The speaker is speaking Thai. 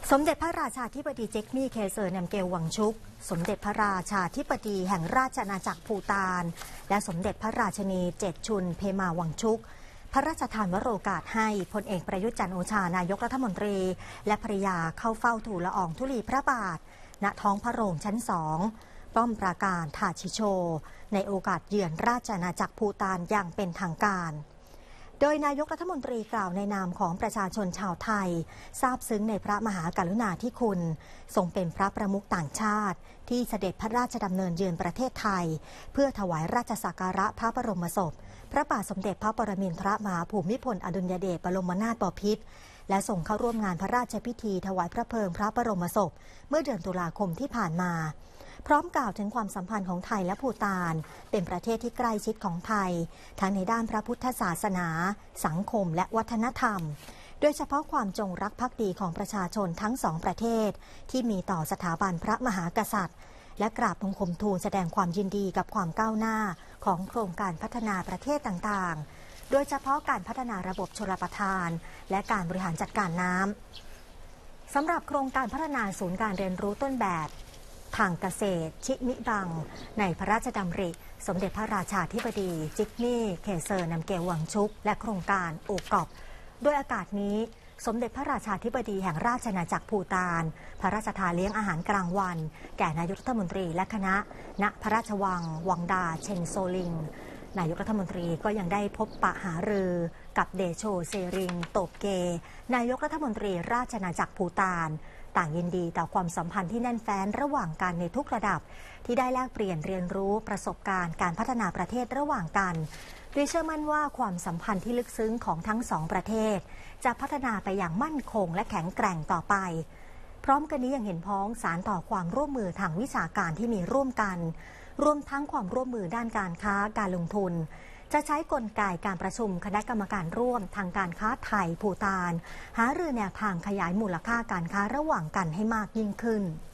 สมเด็จพระราชาธิบดีเจ็กมี่เคเซอร์นัมเกลวังชุกสมเด็จพระราชาธิบดีแห่งราชอาณาจักรภูฏานและสมเด็จพระราชินีเจ็ดชุนเพมาวังชุกพระราชทานวโรกาสให้พลเอกประยุทธ์จันทร์โอชานายกรัฐมนตรีและภริยาเข้าเฝ้าทูลละอองธุลีพระบาทณท้องพระโรงชั้น2ป้อมปราการทาชิโชในโอกาสเยือนราชอาณาจักรภูฏานอย่างเป็นทางการโดยนายกรัฐมนตรีกล่าวในนามของประชาชนชาวไทยซาบซึ้งในพระมหากรุณาธิคุณทรงเป็นพระประมุขต่างชาติที่เสด็จพระราชดำเนินเยือนประเทศไทยเพื่อถวายราชสักการะพระบรมศพพระบาทสมเด็จพระปรมินทรมหาภูมิพลอดุลยเดชบรมนาถบพิตรและส่งเข้าร่วมงานพระราชพิธีถวายพระเพลิงพระบรมศพเมื่อเดือนตุลาคมที่ผ่านมาพร้อมกล่าวถึงความสัมพันธ์ของไทยและภูฏานเป็นประเทศที่ใกล้ชิดของไทยทั้งในด้านพระพุทธศาสนาสังคมและวัฒนธรรมโดยเฉพาะความจงรักภักดีของประชาชนทั้งสองประเทศที่มีต่อสถาบันพระมหากษัตริย์และกราบบังคมทูลแสดงความยินดีกับความก้าวหน้าของโครงการพัฒนาประเทศต่างๆโดยเฉพาะการพัฒนาระบบชลประทานและการบริหารจัดการน้ำสำหรับโครงการพัฒนาศูนย์การเรียนรู้ต้นแบบทางเกษตรชิมิบังในพระราชดำริสมเด็จพระราชาธิบดีจิกมี่เคเซอร์นัมเกลวังชุกและโครงการโอกอบโดยอากาศนี้สมเด็จพระราชาธิบดีแห่งราชอาณาจักรภูฏานพระราชทานเลี้ยงอาหารกลางวันแก่นายกรัฐมนตรีและคณะณพระราชวังวังดาเชนโซลิงนายกรัฐมนตรีก็ยังได้พบปะหารือกับเดโชเซริงโตบเกนายกรัฐมนตรีราชอาณาจักรภูฏานต่างยินดีต่อความสัมพันธ์ที่แน่นแฟ้นระหว่างกันในทุกระดับที่ได้แลกเปลี่ยนเรียนรู้ประสบการณ์การพัฒนาประเทศระหว่างกันโดยเชื่อมั่นว่าความสัมพันธ์ที่ลึกซึ้งของทั้งสองประเทศจะพัฒนาไปอย่างมั่นคงและแข็งแกร่งต่อไปพร้อมกันนี้ยังเห็นพ้องสานต่อความร่วมมือทางวิชาการที่มีร่วมกันรวมทั้งความร่วมมือด้านการค้าการลงทุนจะใช้กลไกการประชุมคณะกรรมการร่วมทางการค้าไทยภูฏานหารือแนวทางขยายมูลค่าการค้าระหว่างกันให้มากยิ่งขึ้น